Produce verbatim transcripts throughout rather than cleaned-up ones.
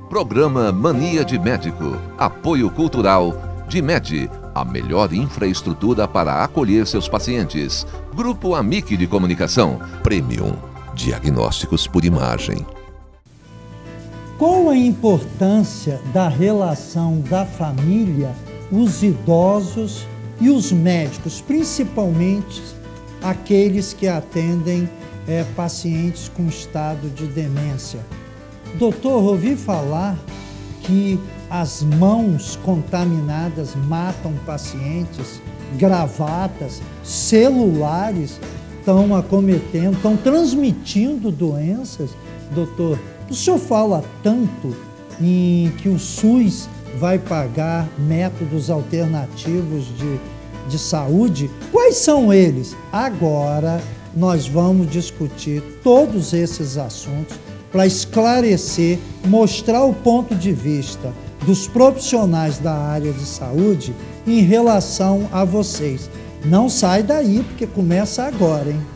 Programa Mania de Médico. Apoio Cultural Dimed, a melhor infraestrutura para acolher seus pacientes. Grupo Amic de Comunicação. Premium. Diagnósticos por imagem. Qual a importância da relação da família, os idosos e os médicos, principalmente aqueles que atendem é, pacientes com estado de demência? Doutor, ouvi falar que as mãos contaminadas matam pacientes, gravatas, celulares estão acometendo, estão transmitindo doenças. Doutor, o senhor fala tanto em que o SUS vai pagar métodos alternativos de, de saúde. Quais são eles? Agora nós vamos discutir todos esses assuntos para esclarecer, mostrar o ponto de vista dos profissionais da área de saúde em relação a vocês. Não sai daí, porque começa agora, hein?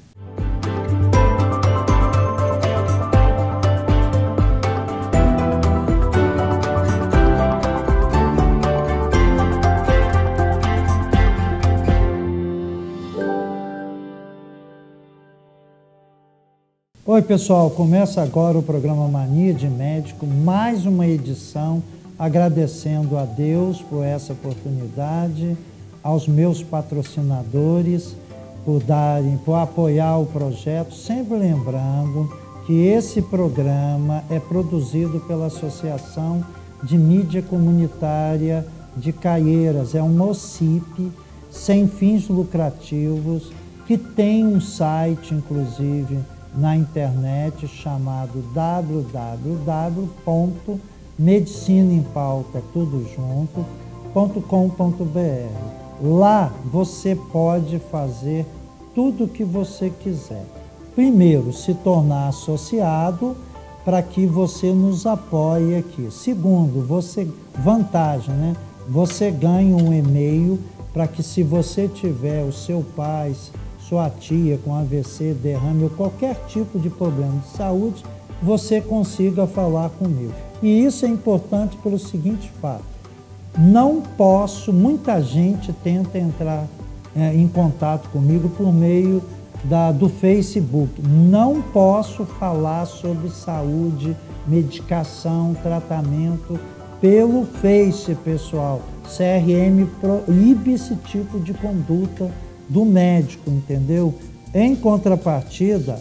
Oi pessoal, começa agora o programa Mania de Médico, mais uma edição, agradecendo a Deus por essa oportunidade, aos meus patrocinadores por darem, por apoiar o projeto, sempre lembrando que esse programa é produzido pela Associação de Mídia Comunitária de Caieiras, é uma O C I P sem fins lucrativos, que tem um site, inclusive, na internet chamado w w w ponto medicina em pauta tudo junto ponto com ponto b r. Lá você pode fazer tudo o que você quiser. Primeiro, se tornar associado para que você nos apoie aqui. Segundo, você vantagem, né? Você ganha um e-mail para que, se você tiver o seu pai, sua tia com A V C, derrame ou qualquer tipo de problema de saúde, você consiga falar comigo. E isso é importante pelo seguinte fato: não posso, muita gente tenta entrar é, em contato comigo por meio da, do Facebook. Não posso falar sobre saúde, medicação, tratamento pelo Face, pessoal. C R M proíbe esse tipo de conduta do médico, entendeu? Em contrapartida,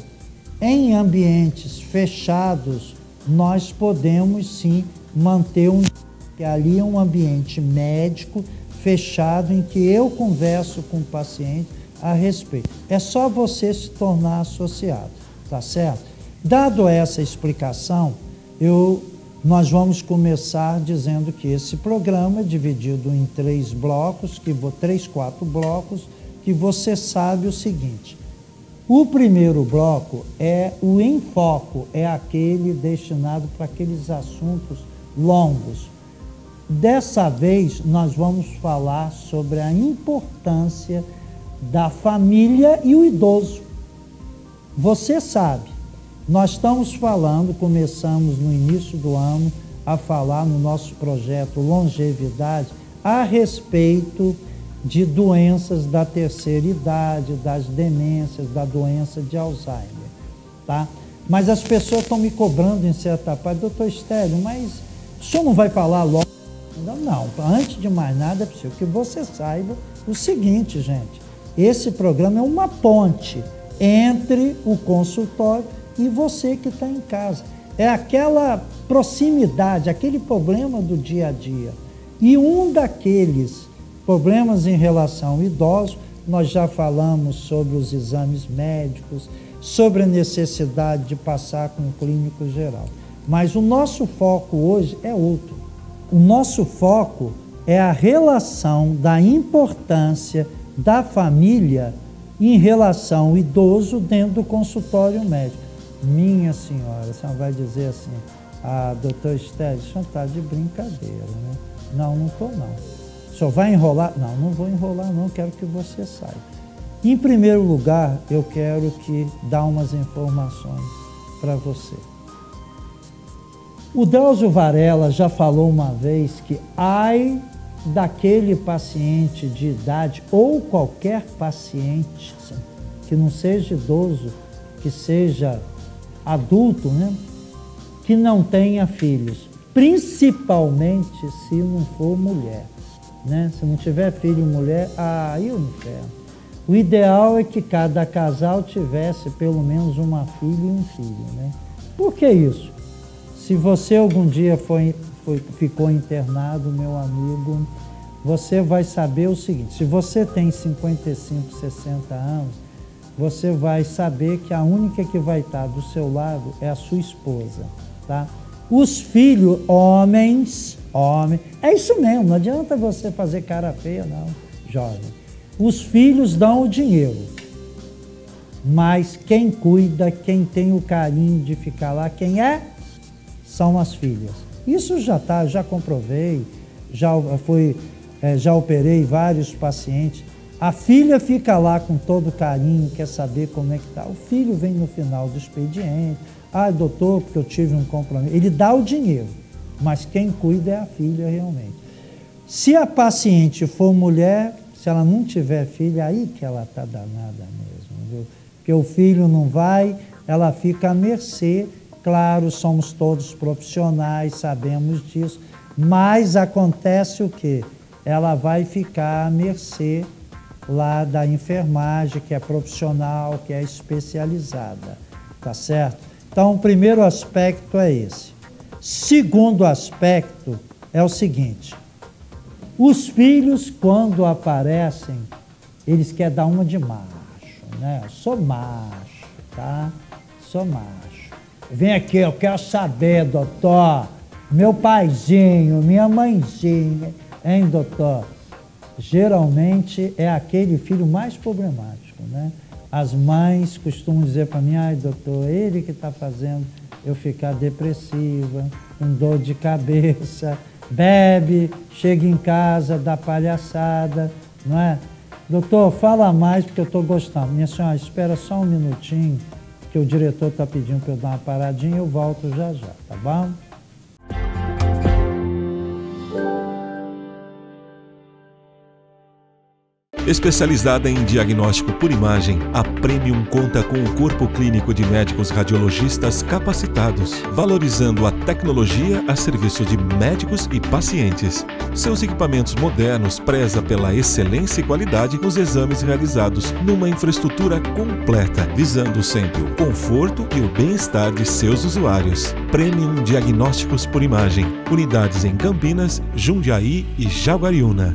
em ambientes fechados, nós podemos sim manter um... que ali é um ambiente médico fechado em que eu converso com o paciente a respeito. É só você se tornar associado, tá certo? Dado essa explicação, eu, nós vamos começar dizendo que esse programa é dividido em três blocos, que vou três, quatro blocos, que você sabe o seguinte: o primeiro bloco é o enfoque, é aquele destinado para aqueles assuntos longos. Dessa vez, nós vamos falar sobre a importância da família e o idoso. Você sabe, nós estamos falando, começamos no início do ano a falar no nosso projeto Longevidade a respeito de doenças da terceira idade, das demências, da doença de Alzheimer, tá? Mas as pessoas estão me cobrando em certa parte: doutor Estélio, mas o senhor não vai falar logo? Não, não, antes de mais nada é preciso que você saiba o seguinte, gente: esse programa é uma ponte entre o consultório e você que está em casa. É aquela proximidade, aquele problema do dia a dia. E um daqueles problemas em relação ao idoso, nós já falamos sobre os exames médicos, sobre a necessidade de passar com o clínico geral. Mas o nosso foco hoje é outro. O nosso foco é a relação da importância da família em relação ao idoso dentro do consultório médico. Minha senhora, a senhora vai dizer assim: ah, doutor Estélio, o senhor está de brincadeira, né? Não, não estou não. O senhor vai enrolar? Não, não vou enrolar não, quero que você saiba. Em primeiro lugar, eu quero que dar umas informações para você. O Drauzio Varela já falou uma vez que ai daquele paciente de idade ou qualquer paciente que não seja idoso, que seja adulto, né, que não tenha filhos, principalmente se não for mulher, né? Se não tiver filho e mulher, aí o inferno. O ideal é que cada casal tivesse pelo menos uma filha e um filho, né? Por que isso? Se você algum dia foi, foi, ficou internado, meu amigo, você vai saber o seguinte: se você tem cinquenta e cinco, sessenta anos, você vai saber que a única que vai estar do seu lado é a sua esposa, tá? Os filhos, homens, homens, é isso mesmo, não adianta você fazer cara feia, não, jovem. Os filhos dão o dinheiro, mas quem cuida, quem tem o carinho de ficar lá, quem é? São as filhas. Isso já tá, já comprovei, já fui, é, já operei vários pacientes. A filha fica lá com todo carinho, quer saber como é que tá. O filho vem no final do expediente. Ah, doutor, porque eu tive um compromisso. Ele dá o dinheiro, mas quem cuida é a filha realmente. Se a paciente for mulher, se ela não tiver filho, aí que ela está danada mesmo, viu? Porque o filho não vai, ela fica à mercê. Claro, somos todos profissionais, sabemos disso, mas acontece o quê? Ela vai ficar à mercê lá da enfermagem, que é profissional, que é especializada, tá certo? Então, o primeiro aspecto é esse. Segundo aspecto é o seguinte: os filhos, quando aparecem, eles querem dar uma de macho, né? Eu sou macho, tá? Sou macho. Vem aqui, eu quero saber, doutor, meu paizinho, minha mãezinha, hein, doutor? Geralmente é aquele filho mais problemático, né? As mães costumam dizer para mim: ai, doutor, ele que está fazendo eu ficar depressiva, com dor de cabeça, bebe, chega em casa, dá palhaçada, não é? Doutor, fala mais porque eu estou gostando. Minha senhora, espera só um minutinho, que o diretor está pedindo para eu dar uma paradinha e eu volto já já, tá bom? Especializada em diagnóstico por imagem, a Premium conta com um corpo clínico de médicos radiologistas capacitados, valorizando a tecnologia a serviço de médicos e pacientes. Seus equipamentos modernos prezam pela excelência e qualidade nos exames realizados numa infraestrutura completa, visando sempre o conforto e o bem-estar de seus usuários. Premium Diagnósticos por Imagem, unidades em Campinas, Jundiaí e Jaguariúna.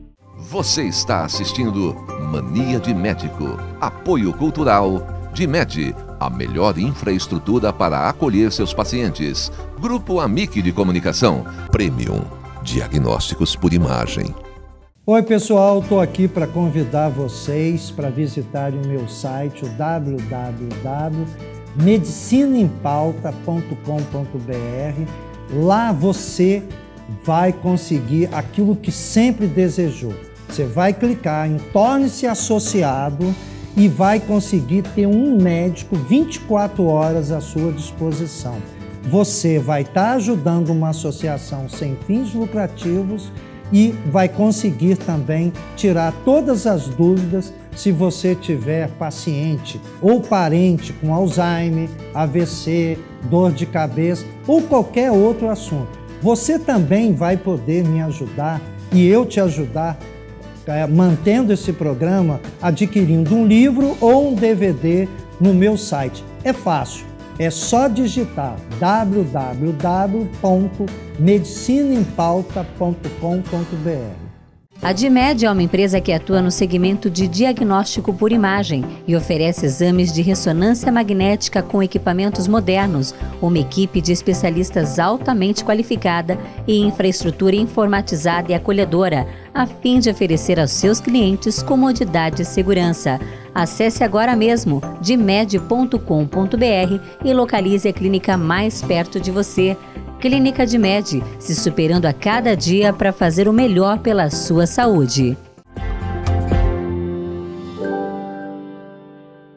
Você está assistindo Mania de Médico. Apoio Cultural DIMED, a melhor infraestrutura para acolher seus pacientes. Grupo Amic de Comunicação. Premium Diagnósticos por Imagem. Oi pessoal, estou aqui para convidar vocês para visitarem o meu site, o w w w ponto medicina em pauta ponto com ponto b r. Lá você vai conseguir aquilo que sempre desejou. Você vai clicar em Torne-se Associado e vai conseguir ter um médico vinte e quatro horas à sua disposição. Você vai estar ajudando uma associação sem fins lucrativos e vai conseguir também tirar todas as dúvidas se você tiver paciente ou parente com Alzheimer, A V C, dor de cabeça ou qualquer outro assunto. Você também vai poder me ajudar e eu te ajudar é, mantendo esse programa, adquirindo um livro ou um D V D no meu site. É fácil, é só digitar w w w ponto medicina em pauta ponto com ponto b r. A DIMED é uma empresa que atua no segmento de diagnóstico por imagem e oferece exames de ressonância magnética com equipamentos modernos, uma equipe de especialistas altamente qualificada e infraestrutura informatizada e acolhedora, a fim de oferecer aos seus clientes comodidade e segurança. Acesse agora mesmo dimed ponto com ponto b r e localize a clínica mais perto de você. Clínica DIMED, se superando a cada dia para fazer o melhor pela sua saúde.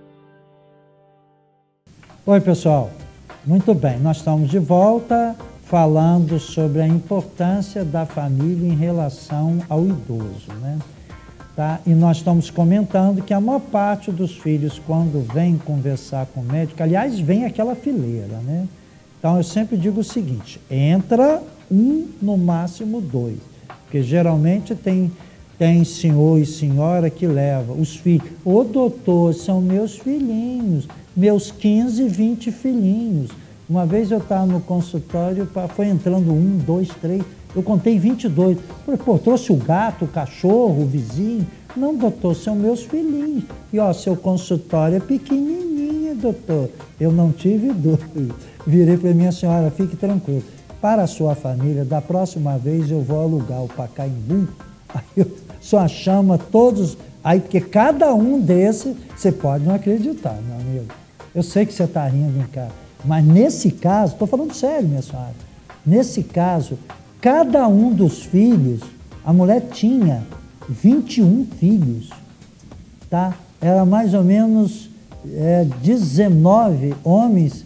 Oi pessoal, muito bem, nós estamos de volta falando sobre a importância da família em relação ao idoso, né? Tá? E nós estamos comentando que a maior parte dos filhos, quando vem conversar com o médico, aliás, vem aquela fileira, né? Então, eu sempre digo o seguinte, entra um, no máximo dois, porque geralmente tem, tem senhor e senhora que leva os filhos. Ô doutor, são meus filhinhos, meus quinze, vinte filhinhos. Uma vez eu estava no consultório, foi entrando um, dois, três, eu contei vinte e dois. Falei, pô, trouxe o gato, o cachorro, o vizinho? Não, doutor, são meus filhinhos. E ó, seu consultório é pequenininho, doutor. Eu não tive dúvida. Virei para minha senhora, fique tranquilo. Para a sua família, da próxima vez eu vou alugar o Pacaembu, aí eu só chama todos, aí porque cada um desses, você pode não acreditar, meu amigo. Eu sei que você está rindo em casa, mas nesse caso, estou falando sério, minha senhora, nesse caso, cada um dos filhos, a mulher tinha vinte e um filhos, tá? Era mais ou menos é, dezenove homens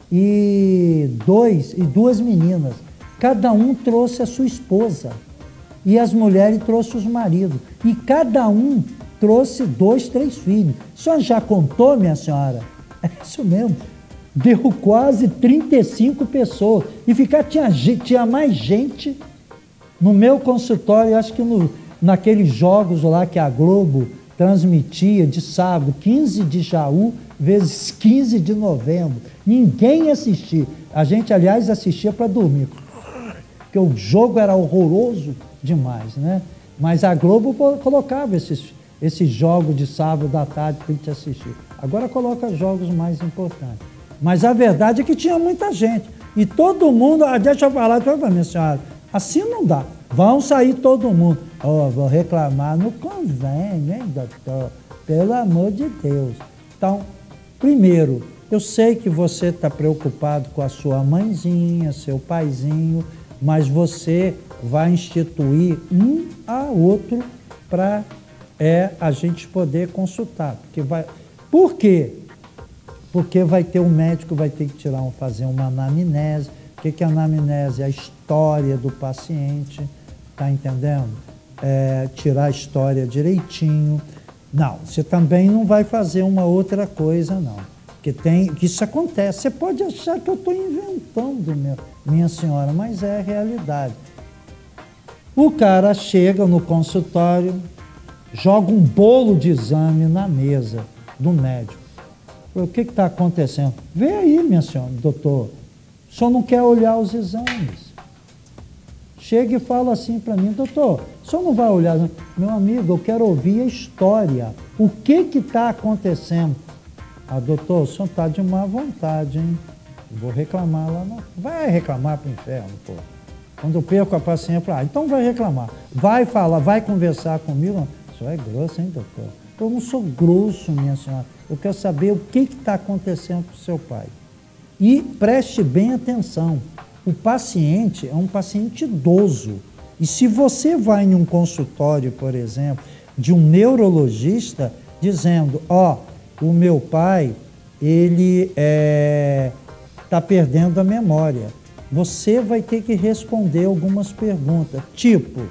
e, dois, e duas meninas. Cada um trouxe a sua esposa e as mulheres trouxeram os maridos. E cada um trouxe dois, três filhos. A senhora já contou, minha senhora? É isso mesmo. Deu quase trinta e cinco pessoas. E ficar, tinha, tinha mais gente no meu consultório, acho que no, naqueles jogos lá que a Globo transmitia de sábado, quinze de Jaú vezes quinze de novembro. Ninguém assistia. A gente, aliás, assistia para dormir, porque o jogo era horroroso demais, né? Mas a Globo colocava esses, esses jogos de sábado à tarde para a gente assistir. Agora coloca jogos mais importantes. Mas a verdade é que tinha muita gente. E todo mundo, ah, deixa eu falar para minha senhora, assim não dá. Vão sair todo mundo. Oh, vou reclamar no convênio, hein, doutor? Pelo amor de Deus. Então, primeiro, eu sei que você está preocupado com a sua mãezinha, seu paizinho, mas você vai instituir um a outro para é, a gente poder consultar. Porque vai... Por quê? Porque vai ter um médico, vai ter que tirar um, fazer uma anamnese. O que, que é anamnese? É a história do paciente, tá entendendo? É, tirar a história direitinho. Não, você também não vai fazer uma outra coisa, não. Que, tem, que isso acontece. Você pode achar que eu estou inventando, minha, minha senhora, mas é a realidade. O cara chega no consultório, joga um bolo de exame na mesa do médico. O que está acontecendo? Vem aí, minha senhora, doutor, o senhor não quer olhar os exames. Chega e fala assim para mim, doutor, o senhor não vai olhar? Meu amigo, eu quero ouvir a história. O que que está acontecendo? Ah, doutor, o senhor está de má vontade, hein? Vou reclamar lá. Não. Vai reclamar para o inferno, pô. Quando eu perco a paciência, eu falo, ah, então vai reclamar. Vai falar, vai conversar comigo. O senhor é grosso, hein, doutor? Eu não sou grosso, minha senhora. Eu quero saber o que está acontecendo com o seu pai. E preste bem atenção. O paciente é um paciente idoso. E se você vai em um consultório, por exemplo, de um neurologista, dizendo, ó, oh, o meu pai, ele está é, perdendo a memória. Você vai ter que responder algumas perguntas, tipo,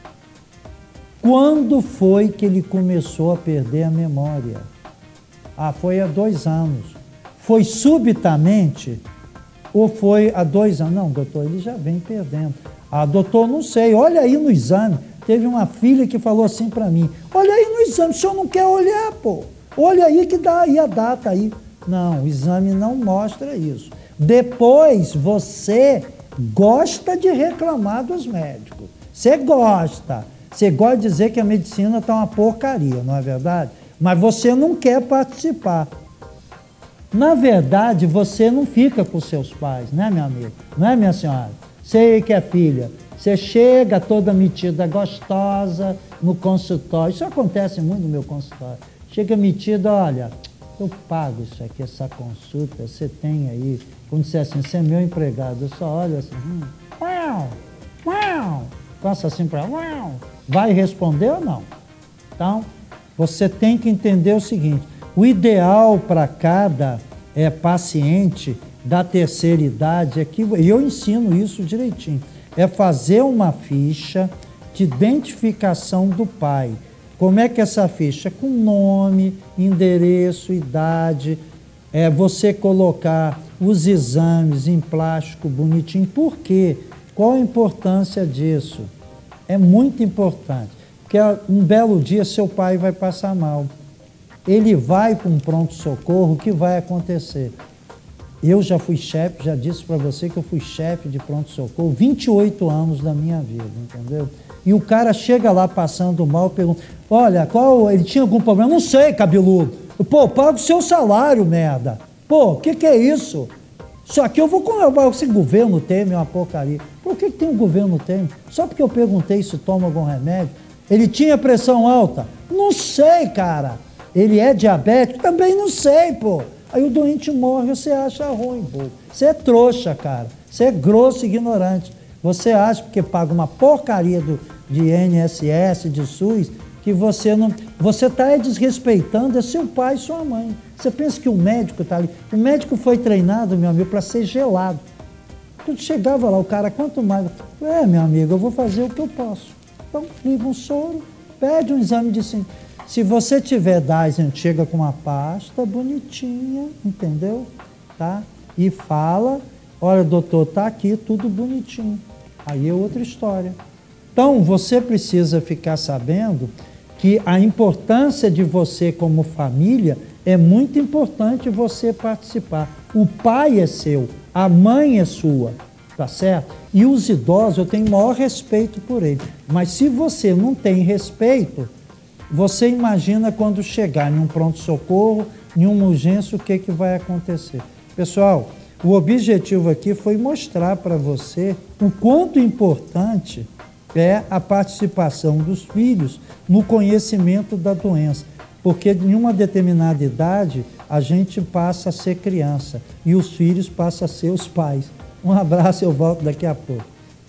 quando foi que ele começou a perder a memória? Ah, foi há dois anos. Foi subitamente ou foi há dois anos? Não, doutor, ele já vem perdendo. Ah, doutor, não sei, olha aí no exame. Teve uma filha que falou assim para mim, olha aí no exame, o senhor não quer olhar, pô. Olha aí que dá aí a data aí. Não, o exame não mostra isso. Depois, você gosta de reclamar dos médicos. Você gosta. Você gosta de dizer que a medicina está uma porcaria, não é verdade? Mas você não quer participar. Na verdade, você não fica com seus pais, né, meu amigo? Não é, minha senhora? Sei que é filha. Você chega toda metida gostosa no consultório. Isso acontece muito no meu consultório. Chega metida, olha, eu pago isso aqui, essa consulta, você tem aí. Quando você é assim, você é meu empregado, eu só olho assim, hum, uau, uau, passa assim para uau. Vai responder ou não? Então, você tem que entender o seguinte, o ideal para cada é, paciente da terceira idade é que, e eu ensino isso direitinho, é fazer uma ficha de identificação do pai. Como é que é essa ficha? Com nome, endereço, idade, é você colocar os exames em plástico bonitinho. Por quê? Qual a importância disso? É muito importante, porque um belo dia seu pai vai passar mal. Ele vai para um pronto-socorro, o que vai acontecer? Eu já fui chefe, já disse para você que eu fui chefe de pronto-socorro vinte e oito anos da minha vida, entendeu? E o cara chega lá passando mal, pergunta, olha, qual, ele tinha algum problema? Não sei, cabeludo. Pô, paga o seu salário, merda. Pô, o que, que é isso? Isso aqui eu vou comer, esse governo Temer é uma porcaria. Por que, que tem um governo Temer? Só porque eu perguntei se toma algum remédio. Ele tinha pressão alta? Não sei, cara. Ele é diabético? Também não sei, pô. Aí o doente morre, você acha ruim, pô. Você é trouxa, cara. Você é grosso e ignorante. Você acha, porque paga uma porcaria do, de I N S S, de SUS, que você não... Você está desrespeitando é seu pai e sua mãe. Você pensa que o médico está ali... O médico foi treinado, meu amigo, para ser gelado. Quando chegava lá, o cara, quanto mais... É, meu amigo, eu vou fazer o que eu posso. Então, liga um soro, pede um exame de sangue. Se você tiver D A I S, a gente chega com uma pasta bonitinha, entendeu? Tá? E fala, olha, doutor, tá aqui tudo bonitinho. Aí é outra história. Então, você precisa ficar sabendo que a importância de você como família é muito importante você participar. O pai é seu, a mãe é sua, tá certo? E os idosos, eu tenho o maior respeito por eles. Mas se você não tem respeito, você imagina quando chegar em um pronto-socorro, em uma urgência, o que, que vai acontecer. Pessoal, o objetivo aqui foi mostrar para você o quanto importante é a participação dos filhos no conhecimento da doença. Porque em uma determinada idade, a gente passa a ser criança e os filhos passam a ser os pais. Um abraço, eu volto daqui a pouco.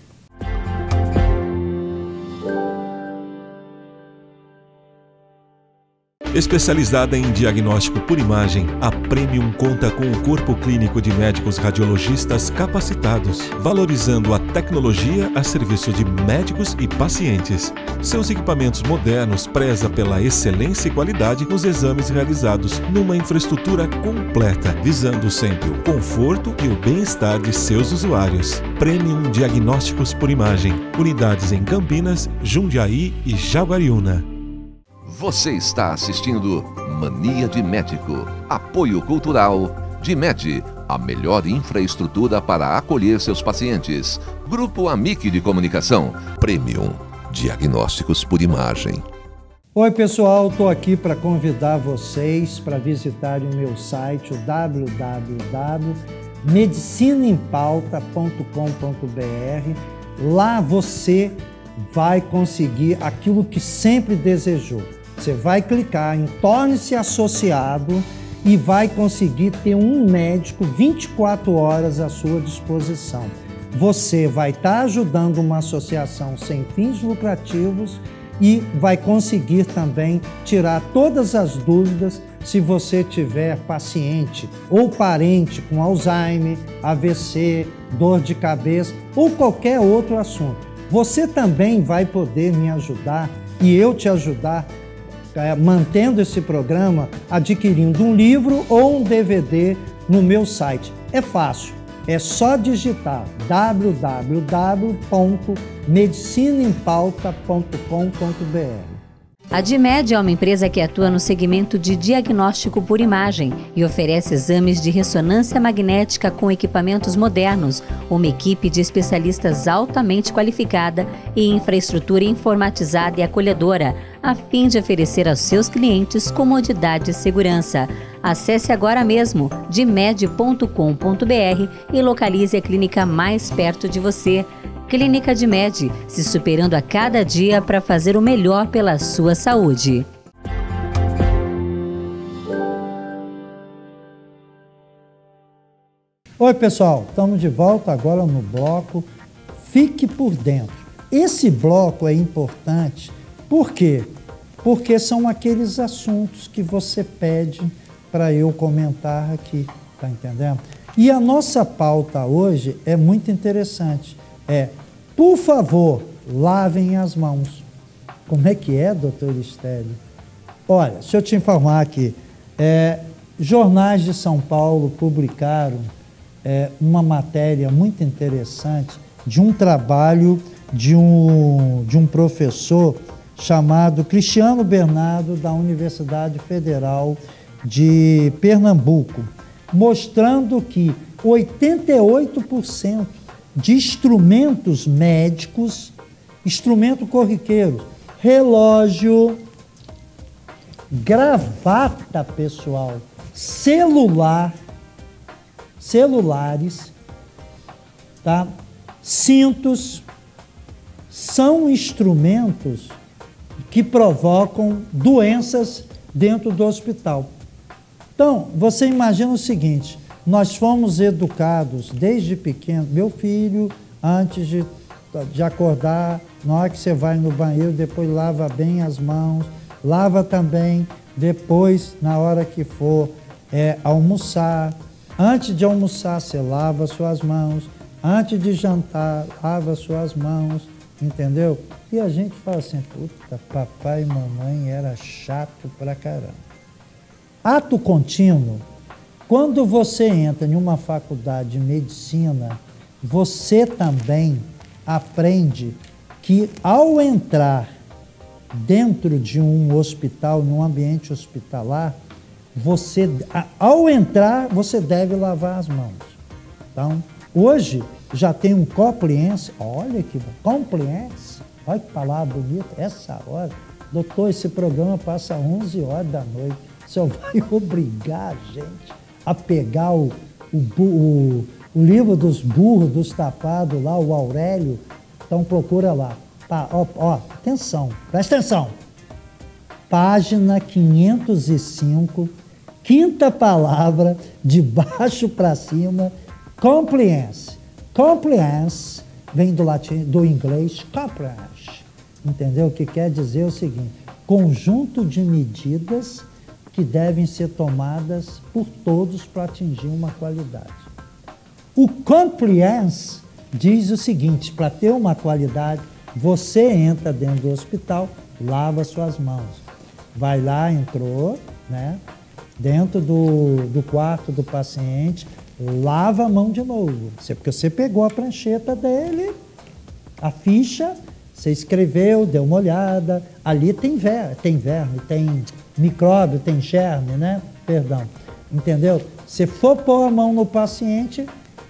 Especializada em diagnóstico por imagem, a Premium conta com o corpo clínico de médicos radiologistas capacitados, valorizando a tecnologia a serviço de médicos e pacientes. Seus equipamentos modernos prezam pela excelência e qualidade nos exames realizados numa infraestrutura completa, visando sempre o conforto e o bem-estar de seus usuários. Premium Diagnósticos por Imagem, unidades em Campinas, Jundiaí e Jaguariúna. Você está assistindo Mania de Médico. Apoio Cultural DIMED, a melhor infraestrutura para acolher seus pacientes. Grupo Amic de Comunicação. Premium Diagnósticos por Imagem. Oi pessoal, estou aqui para convidar vocês para visitarem o meu site, o w w w ponto medicina em pauta ponto com ponto b r. Lá você vai conseguir aquilo que sempre desejou. Você vai clicar em torne-se associado e vai conseguir ter um médico vinte e quatro horas à sua disposição. Você vai estar ajudando uma associação sem fins lucrativos e vai conseguir também tirar todas as dúvidas se você tiver paciente ou parente com Alzheimer, A V C, dor de cabeça ou qualquer outro assunto. Você também vai poder me ajudar e eu te ajudar é, mantendo esse programa, adquirindo um livro ou um D V D no meu site. É fácil, é só digitar w w w ponto medicina em pauta ponto com ponto b r. A DIMED é uma empresa que atua no segmento de diagnóstico por imagem e oferece exames de ressonância magnética com equipamentos modernos, uma equipe de especialistas altamente qualificada e infraestrutura informatizada e acolhedora, a fim de oferecer aos seus clientes comodidade e segurança. Acesse agora mesmo dimed ponto com ponto b r e localize a clínica mais perto de você. Clínica DIMED, se superando a cada dia para fazer o melhor pela sua saúde. Oi pessoal, estamos de volta agora no bloco Fique por Dentro. Esse bloco é importante, por quê? Porque são aqueles assuntos que você pede para eu comentar aqui, tá entendendo? E a nossa pauta hoje é muito interessante. É, por favor, lavem as mãos. Como é que é, doutor Estélio? Olha, deixa eu te informar aqui. É, jornais de São Paulo publicaram é, uma matéria muito interessante de um trabalho de um, de um professor chamado Cristiano Bernardo, da Universidade Federal de Pernambuco, mostrando que oitenta e oito por cento de instrumentos médicos, instrumento corriqueiro, relógio, gravata pessoal, celular, celulares, tá? Cintos, são instrumentos que provocam doenças dentro do hospital. Então, você imagina o seguinte, nós fomos educados desde pequeno, meu filho, antes de, de acordar, na hora que você vai no banheiro, depois lava bem as mãos, lava também, depois, na hora que for é, almoçar, antes de almoçar, você lava suas mãos, antes de jantar, lava suas mãos, entendeu? E a gente fala assim, puta, papai e mamãe era chato pra caramba. Ato contínuo, quando você entra em uma faculdade de medicina, você também aprende que ao entrar dentro de um hospital, num ambiente hospitalar, você, ao entrar, você deve lavar as mãos. Então, hoje já tem um compliance, olha que compliance, olha que palavra bonita, essa hora. Doutor, esse programa passa onze horas da noite, o senhor vai obrigar a gente a pegar o, o, o, o livro dos burros, dos tapados lá, o Aurélio, então procura lá. Tá, ó, ó, atenção, presta atenção. Página quinhentos e cinco, quinta palavra, de baixo para cima, compliance. Compliance vem do latim, do inglês, compliance. Entendeu? O que quer dizer o seguinte, conjunto de medidas que devem ser tomadas por todos para atingir uma qualidade. O compliance diz o seguinte, para ter uma qualidade, você entra dentro do hospital, lava suas mãos. Vai lá, entrou, né? Dentro do, do quarto do paciente, lava a mão de novo. Porque você pegou a prancheta dele, a ficha, você escreveu, deu uma olhada. Ali tem, ver, tem verme, tem micróbio, tem germe, né? Perdão. Entendeu? Se for pôr a mão no paciente,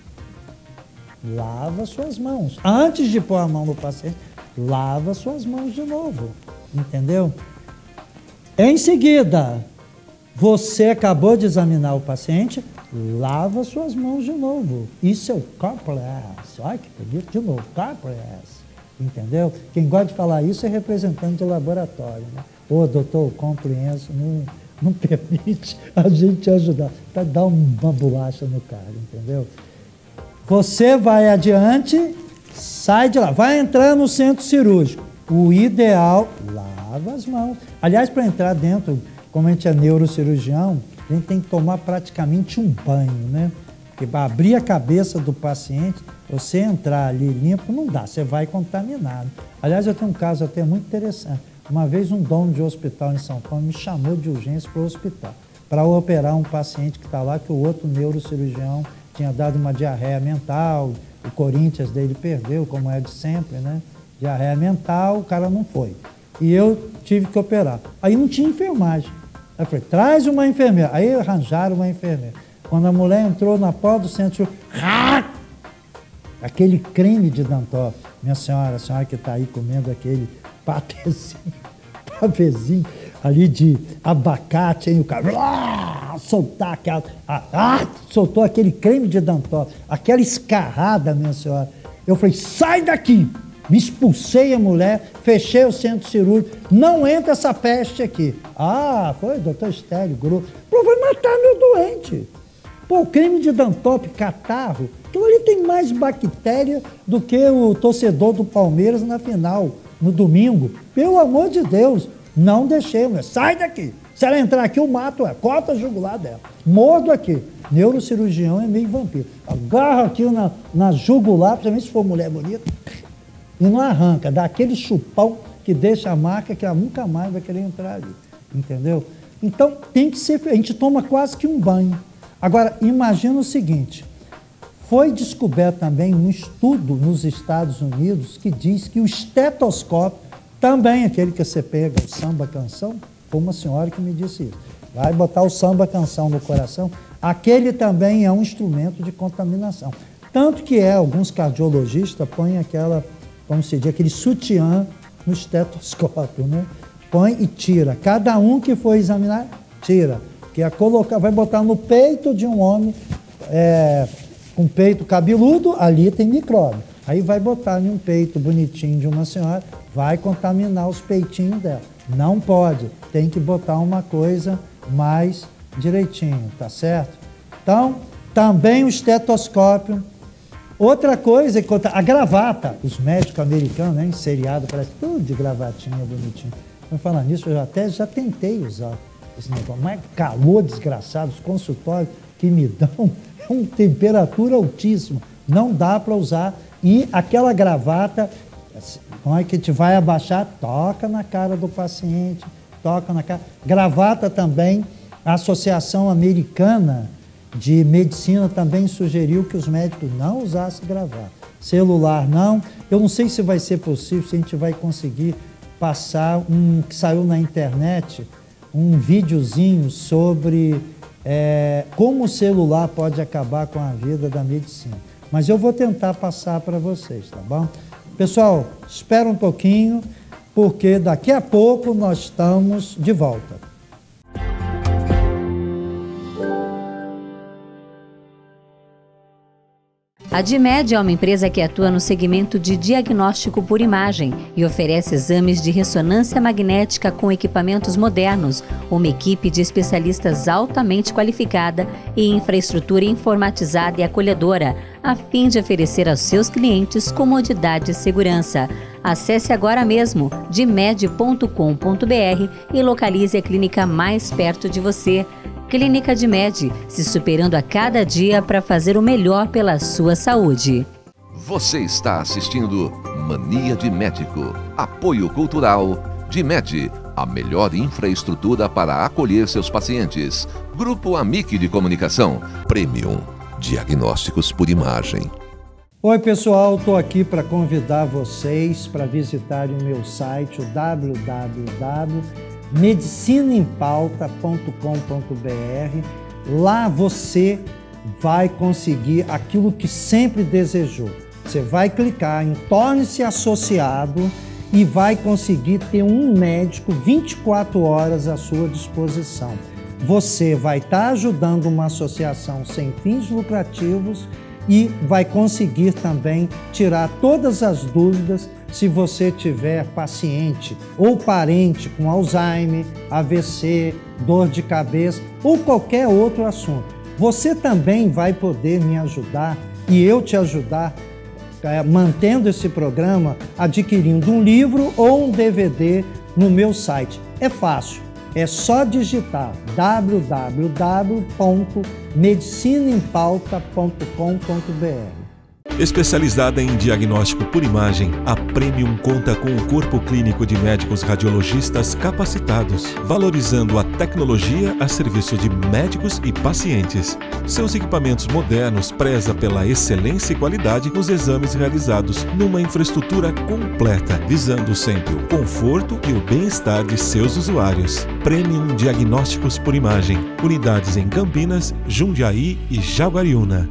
lava suas mãos. Antes de pôr a mão no paciente, lava suas mãos de novo. Entendeu? Em seguida, você acabou de examinar o paciente, lava suas mãos de novo. Isso é o compliance. Olha que bonito, de novo, compliance. Entendeu? Quem gosta de falar isso é representante de laboratório, né? Ô, doutor, o compliance não, não permite a gente ajudar. Para dar uma bolacha no cara, entendeu? Você vai adiante, sai de lá, vai entrar no centro cirúrgico. O ideal, lava as mãos. Aliás, para entrar dentro, como a gente é neurocirurgião, a gente tem que tomar praticamente um banho, né? Porque para abrir a cabeça do paciente, você entrar ali limpo, não dá, você vai contaminado. Aliás, eu tenho um caso até muito interessante. Uma vez um dono de hospital em São Paulo me chamou de urgência para o hospital, para operar um paciente que está lá, que o outro neurocirurgião tinha dado uma diarreia mental, o Corinthians dele perdeu, como é de sempre, né? Diarreia mental, o cara não foi. E eu tive que operar. Aí não tinha enfermagem. Aí eu falei, traz uma enfermeira. Aí arranjaram uma enfermeira. Quando a mulher entrou na porta do centro, aquele creme de Dantop. Minha senhora, a senhora que está aí comendo aquele patezinho, patezinho ali de abacate, aí o cara ah, soltar aquela, ah, soltou aquele creme de Dantop, aquela escarrada, minha senhora. Eu falei, sai daqui! Me expulsei a mulher, fechei o centro cirúrgico, não entra essa peste aqui. Ah, foi, doutor Estélio, grupo. Pô, vai matar meu doente. Pô, o creme de Dantop, catarro, aquilo ali tem mais bactéria do que o torcedor do Palmeiras na final, no domingo. Pelo amor de Deus, não deixei, mulher. Sai daqui, Se ela entrar aqui, eu mato ela, corta a jugular dela, mordo aqui. Neurocirurgião é meio vampiro. Agarra aqui na, na jugular, principalmente se for mulher bonita, e não arranca, dá aquele chupão que deixa a marca que ela nunca mais vai querer entrar ali, entendeu? Então, tem que ser, a gente toma quase que um banho. Agora, imagina o seguinte, foi descoberto também um estudo nos Estados Unidos que diz que o estetoscópio, também aquele que você pega, o samba canção, foi uma senhora que me disse isso, vai botar o samba canção no coração, aquele também é um instrumento de contaminação. Tanto que é, alguns cardiologistas põem aquela, como se diz, aquele sutiã no estetoscópio, né? Põe e tira. Cada um que for examinar, tira. Que é colocar, vai botar no peito de um homem é, com peito cabeludo, ali tem micróbio. Aí vai botar em um peito bonitinho de uma senhora, vai contaminar os peitinhos dela. Não pode, tem que botar uma coisa mais direitinho, tá certo? Então, também o estetoscópio. Outra coisa é que a gravata, os médicos americanos, né, em seriado, parece tudo de gravatinha bonitinho. Vou falar nisso, eu já, até já tentei usar esse negócio, mas calor desgraçado, os consultórios que me dão é uma temperatura altíssima, não dá para usar. E aquela gravata, como é que a gente vai abaixar? Toca na cara do paciente, toca na cara. Gravata também, a Associação Americana de Medicina também sugeriu que os médicos não usassem gravata. Celular não, eu não sei se vai ser possível, se a gente vai conseguir passar um que saiu na internet, um videozinho sobre é, como o celular pode acabar com a vida da medicina. Mas eu vou tentar passar para vocês, tá bom? Pessoal, espera um pouquinho, porque daqui a pouco nós estamos de volta. A DIMED é uma empresa que atua no segmento de diagnóstico por imagem e oferece exames de ressonância magnética com equipamentos modernos, uma equipe de especialistas altamente qualificada e infraestrutura informatizada e acolhedora, a fim de oferecer aos seus clientes comodidade e segurança. Acesse agora mesmo dimed ponto com ponto br e localize a clínica mais perto de você. Clínica DIMED, se superando a cada dia para fazer o melhor pela sua saúde. Você está assistindo Mania de Médico. Apoio Cultural DIMED, a melhor infraestrutura para acolher seus pacientes. Grupo Amic de Comunicação. Premium. Diagnósticos por imagem. Oi pessoal, estou aqui para convidar vocês para visitarem o meu site, o w w w ponto medicina em pauta ponto com ponto br. Lá você vai conseguir aquilo que sempre desejou. Você vai clicar em torne-se associado e vai conseguir ter um médico vinte e quatro horas à sua disposição. Você vai estar ajudando uma associação sem fins lucrativos e vai conseguir também tirar todas as dúvidas se você tiver paciente ou parente com Alzheimer, A V C, dor de cabeça ou qualquer outro assunto. Você também vai poder me ajudar e eu te ajudar é, mantendo esse programa, adquirindo um livro ou um D V D no meu site. É fácil, é só digitar w w w ponto medicina em pauta ponto com ponto br. Especializada em diagnóstico por imagem, a Premium conta com um corpo clínico de médicos radiologistas capacitados, valorizando a tecnologia a serviço de médicos e pacientes. Seus equipamentos modernos prezam pela excelência e qualidade nos exames realizados numa infraestrutura completa, visando sempre o conforto e o bem-estar de seus usuários. Premium Diagnósticos por Imagem. Unidades em Campinas, Jundiaí e Jaguariúna.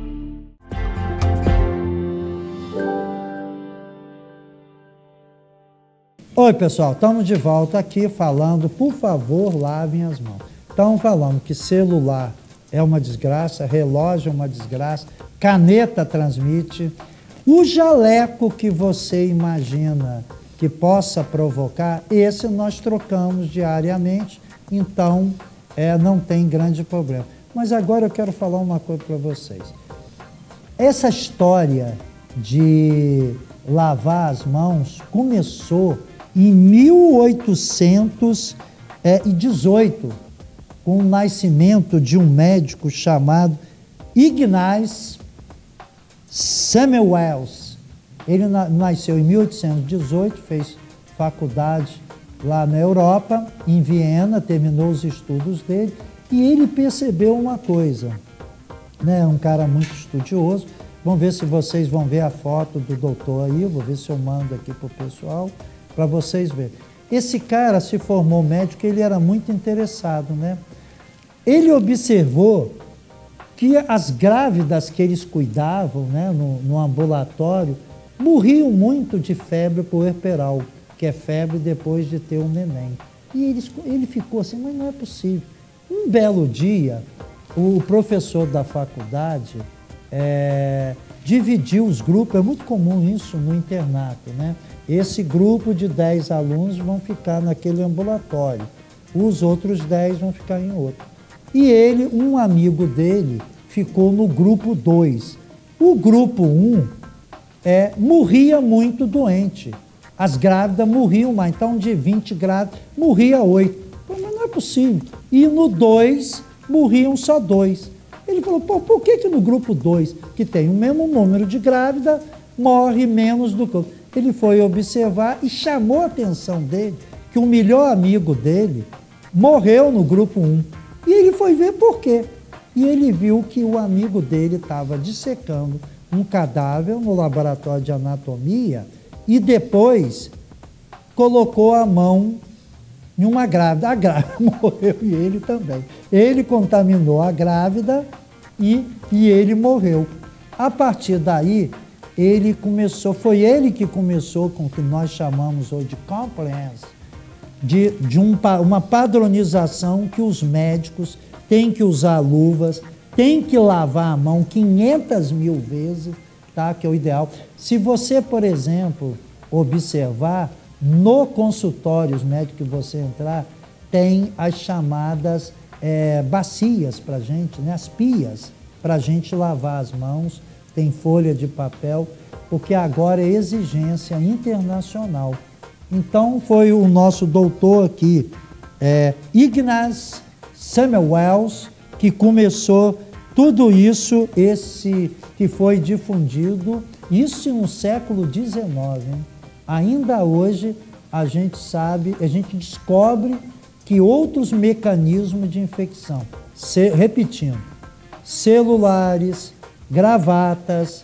Oi pessoal, estamos de volta aqui falando, por favor, lavem as mãos. Estamos falando que celular é uma desgraça, relógio é uma desgraça, caneta transmite. O jaleco que você imagina que possa provocar, esse nós trocamos diariamente, então é, não tem grande problema. Mas agora eu quero falar uma coisa para vocês. Essa história de lavar as mãos começou em mil oitocentos e dezoito, com o nascimento de um médico chamado Ignaz Semmelweis. Ele na, nasceu em mil oitocentos e dezoito, fez faculdade lá na Europa, em Viena, terminou os estudos dele, e ele percebeu uma coisa, né? Um cara muito estudioso. Vamos ver se vocês vão ver a foto do doutor aí, eu vou ver se eu mando aqui para o pessoal, para vocês verem. Esse cara se formou médico, ele era muito interessado, né? Ele observou que as grávidas que eles cuidavam, né, no, no ambulatório, morriam muito de febre puerperal, que é febre depois de ter um neném. E eles, ele ficou assim, mas não é possível. Um belo dia, o professor da faculdade é, dividiu os grupos, é muito comum isso no internato, né? Esse grupo de dez alunos vão ficar naquele ambulatório, os outros dez vão ficar em outro. E ele, um amigo dele, ficou no grupo dois. O grupo um é, morria muito doente. As grávidas morriam mais. Então, de vinte grávidas, morria oito. Mas não é possível. E no dois, morriam só dois. Ele falou, pô, por que que no grupo dois, que tem o mesmo número de grávidas, morre menos do que o outro? Ele foi observar e chamou a atenção dele que o melhor amigo dele morreu no grupo um. E ele foi ver por quê. E ele viu que o amigo dele estava dissecando um cadáver no laboratório de anatomia e depois colocou a mão em uma grávida. A grávida morreu e ele também. Ele contaminou a grávida e, e ele morreu. A partir daí, ele começou, foi ele que começou com o que nós chamamos hoje de compliance, de, de um, uma padronização que os médicos têm que usar luvas, têm que lavar a mão quinhentas mil vezes, tá? Que é o ideal. Se você, por exemplo, observar, no consultório, os médicos que você entrar, tem as chamadas é, bacias para a gente, né? As pias, para a gente lavar as mãos, tem folha de papel, porque agora é exigência internacional. Então, foi o nosso doutor aqui, é, Ignaz Semmelweis, que começou tudo isso, esse que foi difundido, isso no século dezenove. Hein? Ainda hoje, a gente sabe, a gente descobre que outros mecanismos de infecção, se, repetindo, celulares, gravatas,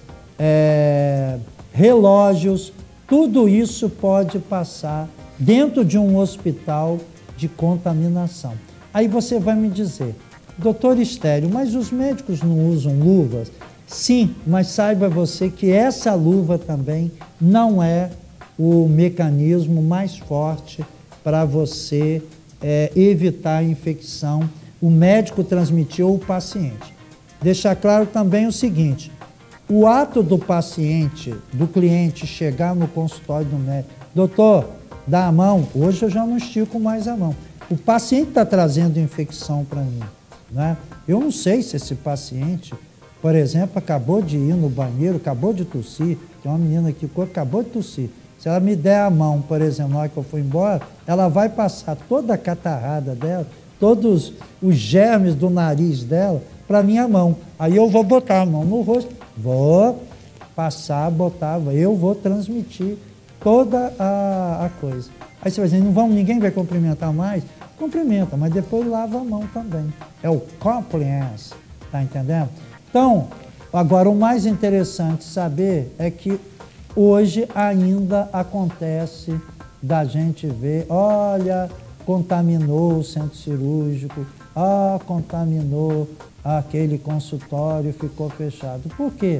é, relógios, tudo isso pode passar dentro de um hospital de contaminação. Aí você vai me dizer, doutor Estélio, mas os médicos não usam luvas? Sim, mas saiba você que essa luva também não é o mecanismo mais forte para você é, evitar a infecção. O médico transmitiu ao paciente. Deixar claro também o seguinte, o ato do paciente, do cliente chegar no consultório do médico, doutor, dá a mão, hoje eu já não estico mais a mão. O paciente está trazendo infecção para mim, né? Eu não sei se esse paciente, por exemplo, acabou de ir no banheiro, acabou de tossir, tem uma menina aqui que acabou de tossir. Se ela me der a mão, por exemplo, na hora que eu for embora, ela vai passar toda a catarrada dela, todos os germes do nariz dela, para minha mão. Aí eu vou botar a mão no rosto, vou passar, botar, eu vou transmitir toda a, a coisa. Aí você vai dizer, não vamos, ninguém vai cumprimentar mais? Cumprimenta, mas depois lava a mão também. É o compliance, tá entendendo? Então, agora o mais interessante saber é que hoje ainda acontece da gente ver, olha, contaminou o centro cirúrgico, ah, contaminou aquele consultório, ficou fechado. Por quê?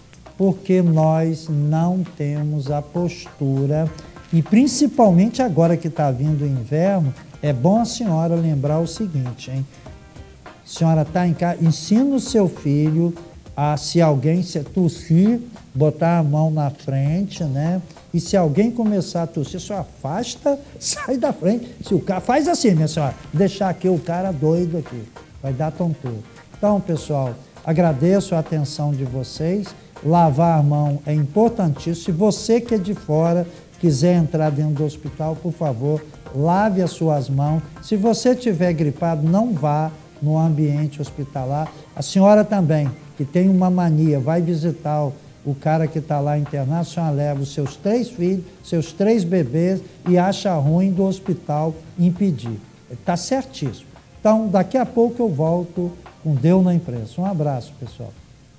Porque nós não temos a postura, e principalmente agora que está vindo o inverno, é bom a senhora lembrar o seguinte, hein? A senhora está em casa, ensina o seu filho a, se alguém se tossir, botar a mão na frente, né? E se alguém começar a tossir, só afasta, sai da frente. Se o cara faz assim, minha senhora, deixar aqui o cara doido aqui, vai dar tontura. Então, pessoal, agradeço a atenção de vocês. Lavar a mão é importantíssimo. Se você que é de fora quiser entrar dentro do hospital, por favor, lave as suas mãos. Se você estiver gripado, não vá no ambiente hospitalar. A senhora também, que tem uma mania, vai visitar o, o cara que está lá internado, a senhora leva os seus três filhos, seus três bebês e acha ruim do hospital impedir. Está certíssimo. Então, daqui a pouco eu volto com Deus na Imprensa. Um abraço, pessoal.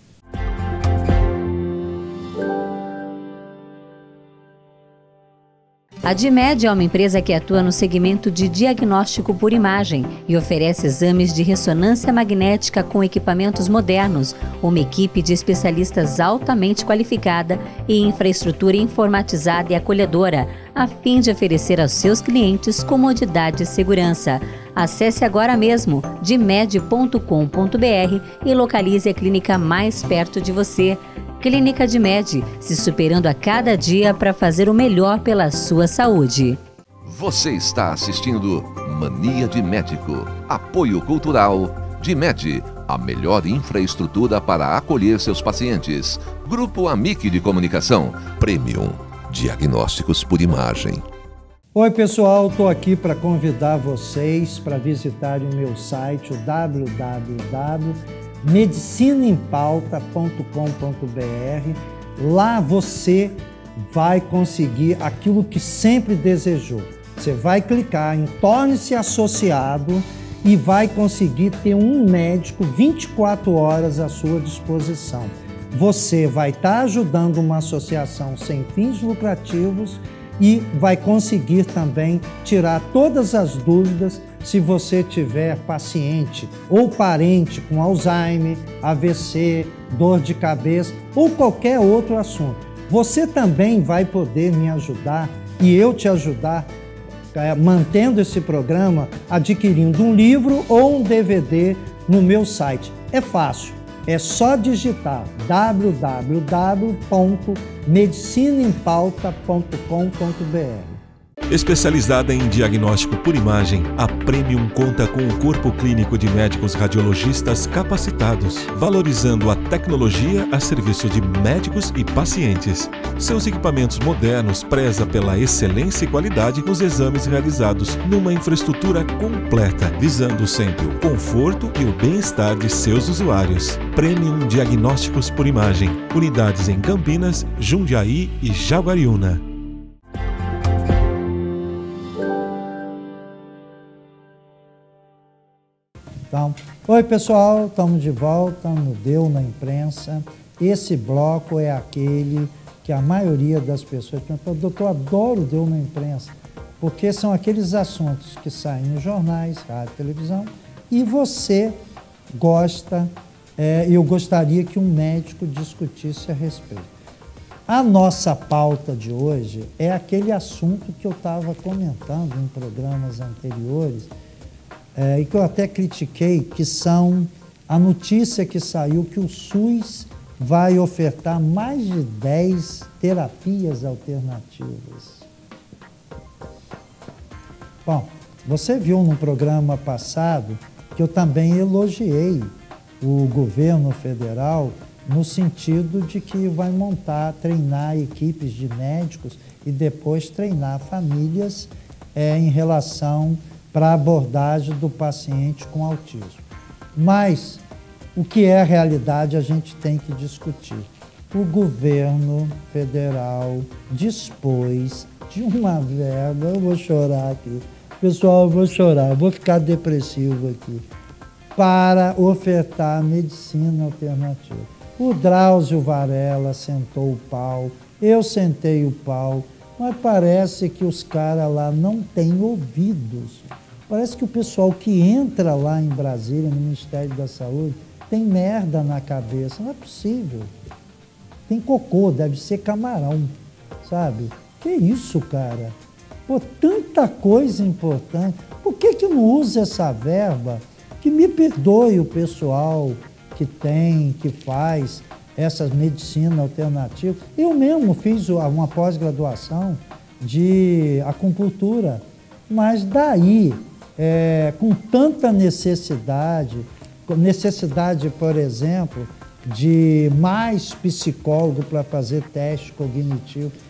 A DIMED é uma empresa que atua no segmento de diagnóstico por imagem e oferece exames de ressonância magnética com equipamentos modernos, uma equipe de especialistas altamente qualificada e infraestrutura informatizada e acolhedora, a fim de oferecer aos seus clientes comodidade e segurança. Acesse agora mesmo dimed ponto com ponto br e localize a clínica mais perto de você. Clínica DIMED, se superando a cada dia para fazer o melhor pela sua saúde. Você está assistindo Mania de Médico. Apoio Cultural DIMED, a melhor infraestrutura para acolher seus pacientes. Grupo Amic de Comunicação. Premium. Diagnósticos por imagem. Oi, pessoal, estou aqui para convidar vocês para visitarem o meu site, o w w w ponto medicina em pauta ponto com ponto br. Lá você vai conseguir aquilo que sempre desejou. Você vai clicar em torne-se associado e vai conseguir ter um médico vinte e quatro horas à sua disposição. Você vai estar ajudando uma associação sem fins lucrativos e vai conseguir também tirar todas as dúvidas se você tiver paciente ou parente com Alzheimer, A V C, dor de cabeça ou qualquer outro assunto. Você também vai poder me ajudar e eu te ajudar é, mantendo esse programa, adquirindo um livro ou um D V D no meu site. É fácil, é só digitar w w w ponto medicina em pauta ponto com ponto br. Especializada em diagnóstico por imagem, a Premium conta com um corpo clínico de médicos radiologistas capacitados, valorizando a tecnologia a serviço de médicos e pacientes. Seus equipamentos modernos prezam pela excelência e qualidade nos exames realizados numa infraestrutura completa, visando sempre o conforto e o bem-estar de seus usuários. Premium Diagnósticos por Imagem. Unidades em Campinas, Jundiaí e Jaguariúna. Então, oi pessoal, estamos de volta no Deu na Imprensa. Esse bloco é aquele que a maioria das pessoas pergunta, doutor, adoro o Deu na Imprensa, porque são aqueles assuntos que saem nos jornais, rádio, televisão, e você gosta, é, eu gostaria que um médico discutisse a respeito. A nossa pauta de hoje é aquele assunto que eu estava comentando em programas anteriores, É, e que eu até critiquei, que são a notícia que saiu que o SUS vai ofertar mais de dez terapias alternativas. Bom, você viu no programa passado que eu também elogiei o governo federal no sentido de que vai montar, treinar equipes de médicos e depois treinar famílias é, em relação para a abordagem do paciente com autismo. Mas o que é a realidade a gente tem que discutir. O governo federal dispôs de uma verba, eu vou chorar aqui, pessoal, eu vou chorar, eu vou ficar depressivo aqui, para ofertar medicina alternativa. O Drauzio Varela sentou o pau, eu sentei o pau, mas parece que os caras lá não têm ouvidos. Parece que o pessoal que entra lá em Brasília, no Ministério da Saúde, tem merda na cabeça. Não é possível. Tem cocô, deve ser camarão, sabe? Que isso, cara? Pô, tanta coisa importante. Por que que não usa essa verba? Que me perdoe o pessoal que tem, que faz essas medicinas alternativas. Eu mesmo fiz uma pós-graduação de acupuntura, mas daí, é, com tanta necessidade, necessidade, por exemplo, de mais psicólogo para fazer teste cognitivo,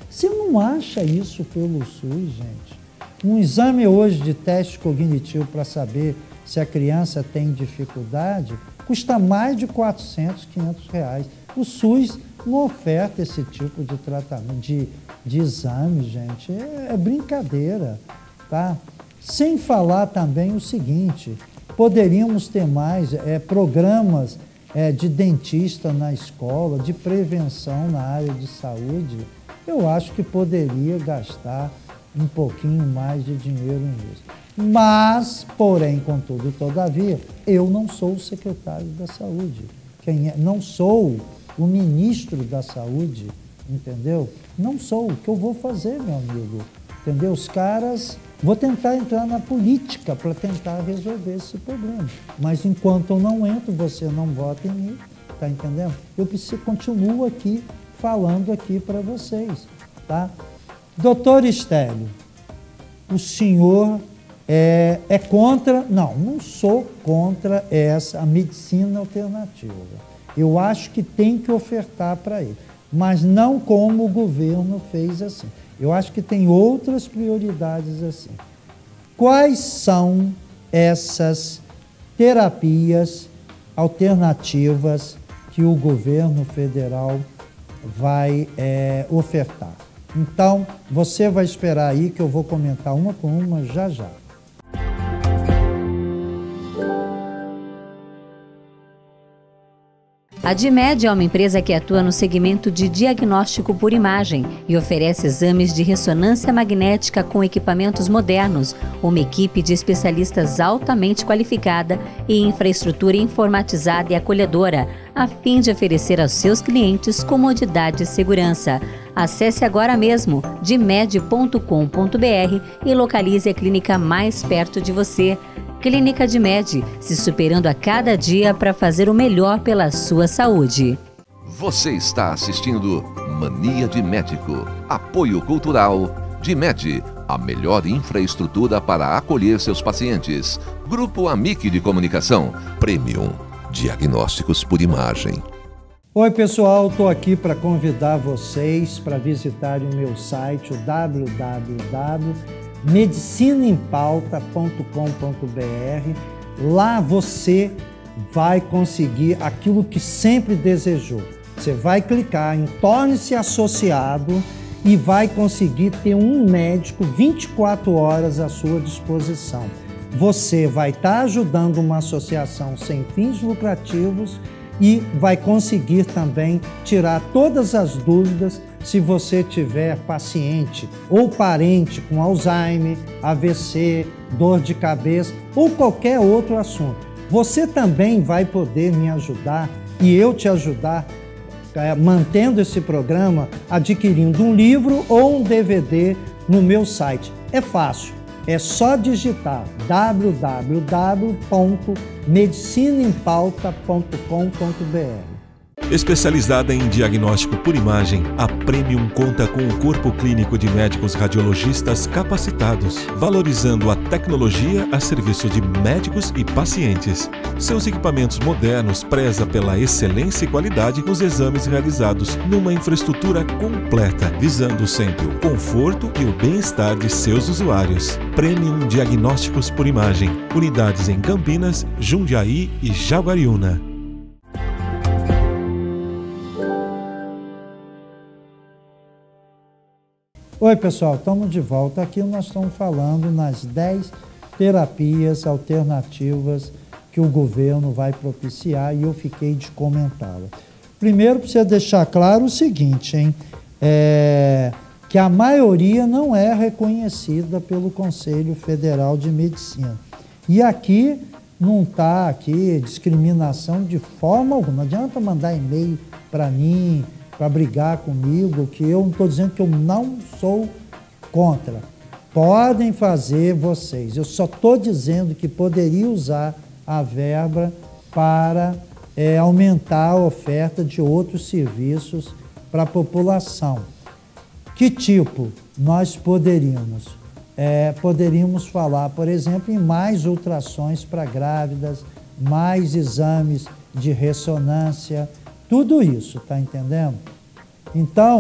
Você não acha isso pelo SUS, gente? Um exame hoje de teste cognitivo para saber se a criança tem dificuldade custa mais de quatrocentos, quinhentos reais. O SUS não oferta esse tipo de tratamento, de, de exame, gente. É, é brincadeira, tá? Sem falar também o seguinte, poderíamos ter mais é, programas é, de dentista na escola, de prevenção na área de saúde. Eu acho que poderia gastar um pouquinho mais de dinheiro nisso. Mas, porém, contudo e todavia, eu não sou o secretário da Saúde. Quem é? Não sou o ministro da Saúde, entendeu? Não sou. O que eu vou fazer, meu amigo? Entendeu? Os caras... Vou tentar entrar na política para tentar resolver esse problema. Mas enquanto eu não entro, você não vota em mim, tá entendendo? Eu preciso, continuo aqui, falando aqui para vocês, tá? Doutor Estélio, o senhor é, é contra... Não, não sou contra essa a medicina alternativa. Eu acho que tem que ofertar para ele, mas não como o governo fez assim. Eu acho que tem outras prioridades assim. Quais são essas terapias alternativas que o governo federal vai é, ofertar? Então, você vai esperar aí que eu vou comentar uma por uma já já. A DIMED é uma empresa que atua no segmento de diagnóstico por imagem e oferece exames de ressonância magnética com equipamentos modernos, uma equipe de especialistas altamente qualificada e infraestrutura informatizada e acolhedora, a fim de oferecer aos seus clientes comodidade e segurança. Acesse agora mesmo dimed ponto com ponto br e localize a clínica mais perto de você. Clínica DIMED, se superando a cada dia para fazer o melhor pela sua saúde. Você está assistindo Mania de Médico. Apoio Cultural DIMED, a melhor infraestrutura para acolher seus pacientes. Grupo Amic de Comunicação, Premium, diagnósticos por imagem. Oi pessoal, estou aqui para convidar vocês para visitarem o meu site, o w w w ponto medicina em pauta ponto com ponto br. Lá você vai conseguir aquilo que sempre desejou. Você vai clicar em torne-se associado e vai conseguir ter um médico vinte e quatro horas à sua disposição. Você vai estar ajudando uma associação sem fins lucrativos e vai conseguir também tirar todas as dúvidas se você tiver paciente ou parente com Alzheimer, A V C, dor de cabeça ou qualquer outro assunto. Você também vai poder me ajudar e eu te ajudar é, mantendo esse programa, adquirindo um livro ou um D V D no meu site. É fácil, é só digitar w w w ponto medicina em pauta ponto com ponto br. Especializada em diagnóstico por imagem, a Premium conta com um corpo clínico de médicos radiologistas capacitados, valorizando a tecnologia a serviço de médicos e pacientes. Seus equipamentos modernos prezam pela excelência e qualidade nos exames realizados numa infraestrutura completa, visando sempre o conforto e o bem-estar de seus usuários. Premium Diagnósticos por Imagem, unidades em Campinas, Jundiaí e Jaguariúna. Oi pessoal, estamos de volta. Aqui nós estamos falando nas dez terapias alternativas que o governo vai propiciar e eu fiquei de comentá-la. Primeiro, precisa deixar claro o seguinte, hein? É, que a maioria não é reconhecida pelo Conselho Federal de Medicina. E aqui não está aqui discriminação de forma alguma. Não adianta mandar e-mail para mim, para brigar comigo, que eu não estou dizendo que eu não sou contra. Podem fazer vocês. Eu só estou dizendo que poderia usar a verba para é, aumentar a oferta de outros serviços para a população. Que tipo nós poderíamos? É, poderíamos falar, por exemplo, em mais ultrassons para grávidas, mais exames de ressonância, tudo isso, tá entendendo? Então,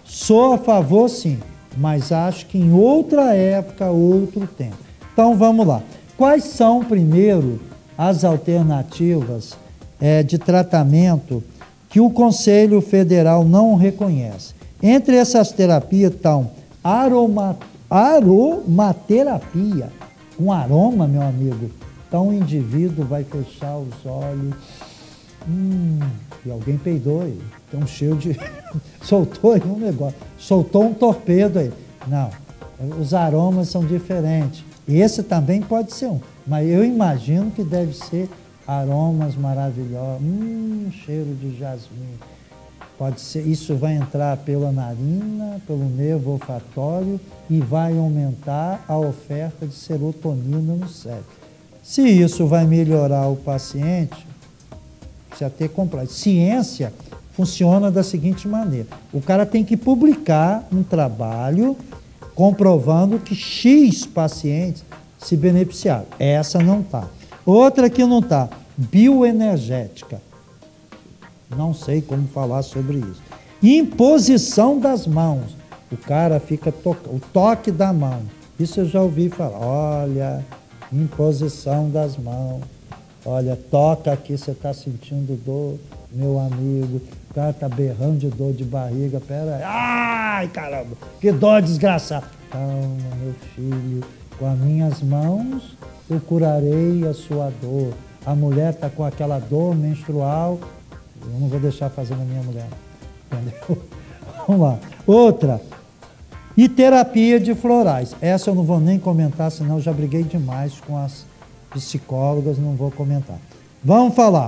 Sou a favor, sim, mas acho que em outra época, outro tempo. Então, vamos lá. Quais são, primeiro, as alternativas é, de tratamento que o Conselho Federal não reconhece? Entre essas terapias estão aroma, aromaterapia, com aroma, meu amigo. Então, o indivíduo vai fechar os olhos... Hum, e alguém peidou aí, tem um cheiro de... soltou aí um negócio, soltou um torpedo aí. Não, os aromas são diferentes. E esse também pode ser um, mas eu imagino que deve ser aromas maravilhosos. Hum, cheiro de jasmim. Pode ser, isso vai entrar pela narina, pelo nervo olfatório e vai aumentar a oferta de serotonina no cérebro. Se isso vai melhorar o paciente... precisa ter comprado. Ciência funciona da seguinte maneira: o cara tem que publicar um trabalho comprovando que X pacientes se beneficiaram. Essa não está. Outra que não está, bioenergética. Não sei como falar sobre isso. Imposição das mãos. O cara fica tocando, o toque da mão. Isso eu já ouvi falar. Olha, imposição das mãos. Olha, toca aqui, você está sentindo dor, meu amigo. O cara está berrando de dor de barriga. Pera aí. Ai, caramba, que dor desgraçada. Calma, meu filho. Com as minhas mãos eu curarei a sua dor. A mulher está com aquela dor menstrual. Eu não vou deixar fazer na minha mulher. Entendeu? Vamos lá. Outra. E terapia de florais. Essa eu não vou nem comentar, senão eu já briguei demais com as psicólogas, não vou comentar. Vamos falar.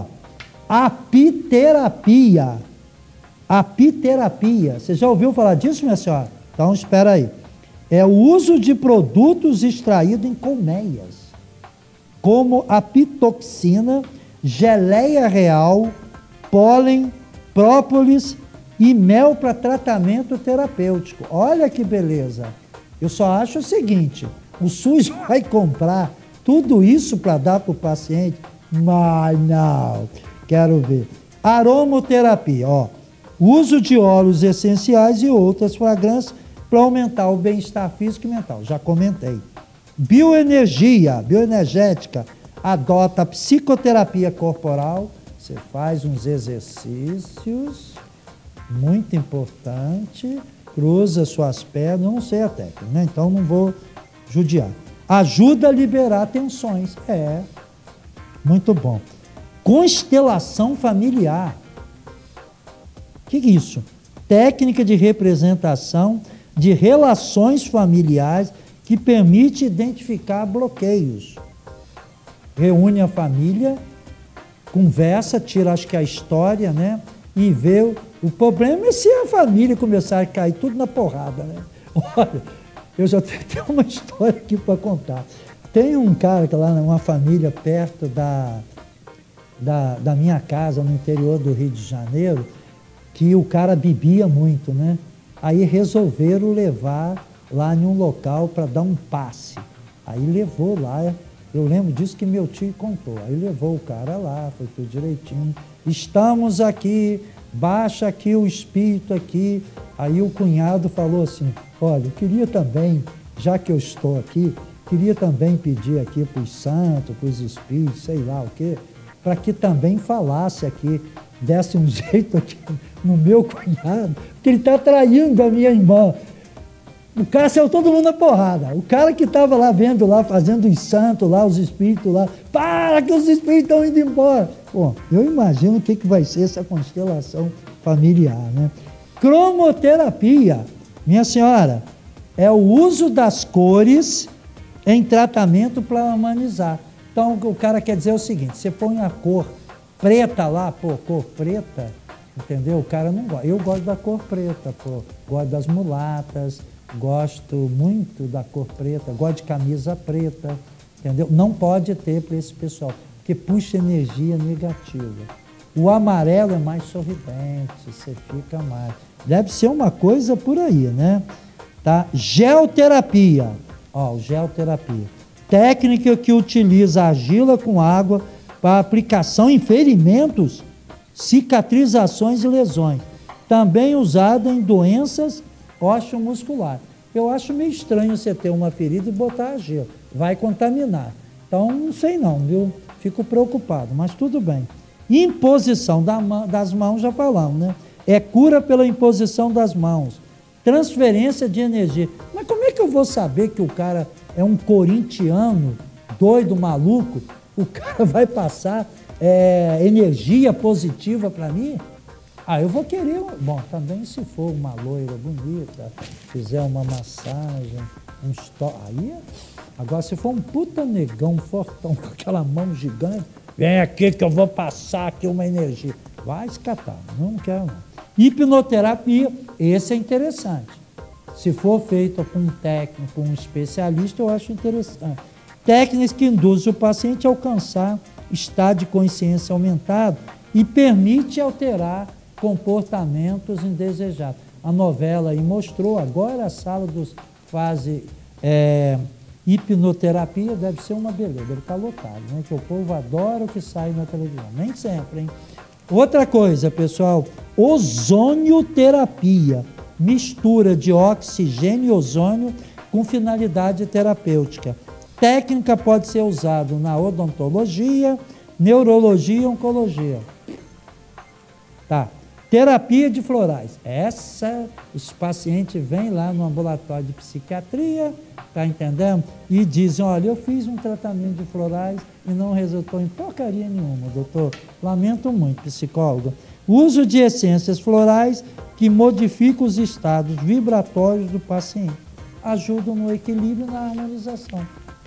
Apiterapia. Apiterapia. Você já ouviu falar disso, minha senhora? Então, espera aí. É o uso de produtos extraídos em colmeias, como a pitoxina, geleia real, pólen, própolis e mel para tratamento terapêutico. Olha que beleza. Eu só acho o seguinte, o SUS vai comprar tudo isso para dar para o paciente? Mas não, quero ver. Aromoterapia, ó. Uso de óleos essenciais e outras fragrâncias para aumentar o bem-estar físico e mental. Já comentei. Bioenergia, bioenergética, adota a psicoterapia corporal. Você faz uns exercícios, muito importante, cruza suas pernas, não sei a técnica, né? Então não vou judiar. Ajuda a liberar tensões. É, muito bom. Constelação familiar. O que é isso? Técnica de representação de relações familiares que permite identificar bloqueios. Reúne a família, conversa, tira, acho que a história, né? E vê. O, o problema é se a família começar a cair tudo na porrada, né? Olha, eu já tenho uma história aqui para contar. Tem um cara que lá, uma família perto da, da, da minha casa, no interior do Rio de Janeiro, que o cara bebia muito, né? Aí resolveram levar lá em um local para dar um passe. Aí levou lá, eu lembro disso que meu tio contou. Aí levou o cara lá, foi tudo direitinho. Estamos aqui, baixa aqui o espírito aqui. Aí o cunhado falou assim, olha, eu queria também, já que eu estou aqui, queria também pedir aqui para os santos, para os espíritos, sei lá o quê, para que também falasse aqui, desse um jeito aqui no meu cunhado, porque ele está traindo a minha irmã. O cara saiu todo mundo na porrada. O cara que estava lá vendo, lá, fazendo os santos lá, os espíritos lá, para que os espíritos estão indo embora. Bom, eu imagino o que, que vai ser essa constelação familiar, né? Cromoterapia, minha senhora, é o uso das cores em tratamento para humanizar. Então, o cara quer dizer o seguinte, você põe a cor preta lá, pô, cor preta, entendeu? O cara não gosta. Eu gosto da cor preta, pô, gosto das mulatas, gosto muito da cor preta, gosto de camisa preta, entendeu? Não pode ter para esse pessoal, porque puxa energia negativa. O amarelo é mais sorridente, você fica mais... Deve ser uma coisa por aí, né? Tá? Geoterapia, ó, geoterapia. Técnica que utiliza argila com água para aplicação em ferimentos, cicatrizações e lesões. também usado em doenças osteomusculares. Eu acho meio estranho você ter uma ferida e botar gelo, vai contaminar. Então, não sei não, viu? Fico preocupado, mas tudo bem. Imposição da mão, das mãos, já falamos, né? É cura pela imposição das mãos. Transferência de energia. Mas como é que eu vou saber que o cara é um corintiano, doido, maluco? O cara vai passar é, energia positiva para mim? Ah, eu vou querer... Bom, também se for uma loira bonita, fizer uma massagem, um stop... Aí, agora, se for um puta negão fortão, com aquela mão gigante, vem aqui que eu vou passar aqui uma energia. Vai escatar, não quero não. Hipnoterapia, esse é interessante. Se for feito com um técnico, um especialista, eu acho interessante. Técnicas que induzem o paciente a alcançar estado de consciência aumentado e permite alterar comportamentos indesejados. A novela aí mostrou, agora a sala dos fase é, hipnoterapia deve ser uma beleza, deve estar lotado, né? Que o povo adora o que sai na televisão, nem sempre, hein? Outra coisa, pessoal, ozonioterapia, mistura de oxigênio e ozônio com finalidade terapêutica. Técnica pode ser usada na odontologia, neurologia e oncologia. Tá. Terapia de florais. Essa, os pacientes vêm lá no ambulatório de psiquiatria, tá entendendo? E dizem, olha, eu fiz um tratamento de florais e não resultou em porcaria nenhuma, doutor. Lamento muito, psicólogo. Uso de essências florais que modificam os estados vibratórios do paciente. Ajudam no equilíbrio e na harmonização.